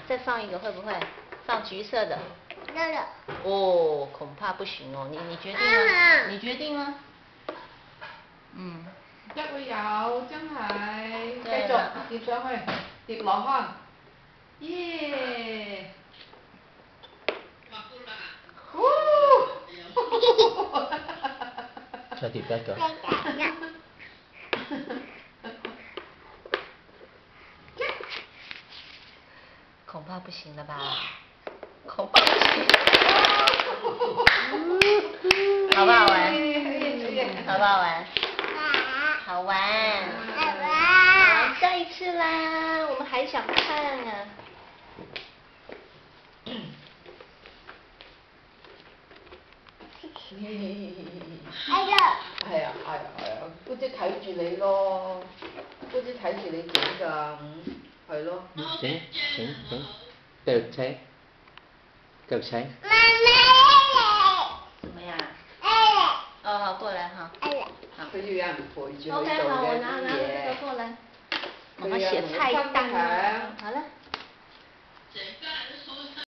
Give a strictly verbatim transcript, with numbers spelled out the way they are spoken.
再放一个会不会？放橘色的。 那个。 哦，恐怕不行哦，你你决定嗎？你決定嗎？嗯。 一會有，真係。繼續疊上去，疊落去。耶！ 再疊一個。恐怕不行了吧？恐怕不行。好不好玩？好不好玩？好玩。好玩。再一次啦，我们还想看啊。 哎呀！ 係啊係啊係啊，姑姐睇住你咯，姑姐睇住你整㗎，嗯，係咯。 整整整，繼續砌，繼續砌。 媽媽。 怎麼樣？ 哎。 哦，好，過來哈。 哎呀。 好。 佢要有人陪住佢做 OK， 好，我嘅拿拿啲這個嘢。 過來。我們寫菜單啊。好了。